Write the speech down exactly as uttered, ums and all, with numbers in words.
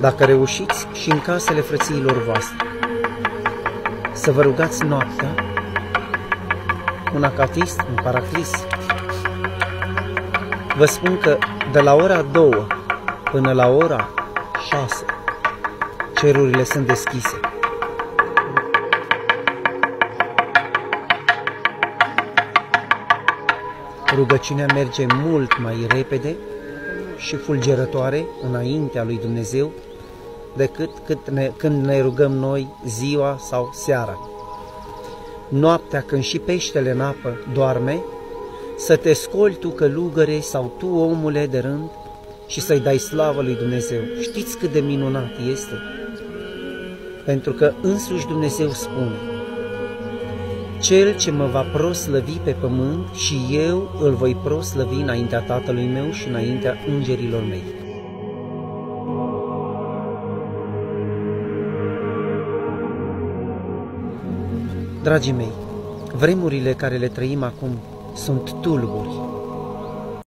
Dacă reușiți și în casele frățiilor voastre să vă rugați noaptea, un acatist, un paraclist, vă spun că de la ora două până la ora șase cerurile sunt deschise. Rugăciunea merge mult mai repede și fulgerătoare înaintea lui Dumnezeu decât când ne rugăm noi ziua sau seara. Noaptea, când și peștele în apă doarme, să te scoli tu, călugăre, sau tu, omule de rând, și să-i dai slavă lui Dumnezeu. Știți cât de minunat este? Pentru că însuși Dumnezeu spune: Cel ce mă va proslăvi pe pământ și eu îl voi proslăvi înaintea Tatălui meu și înaintea îngerilor mei. Dragii mei, vremurile care le trăim acum sunt tulburi.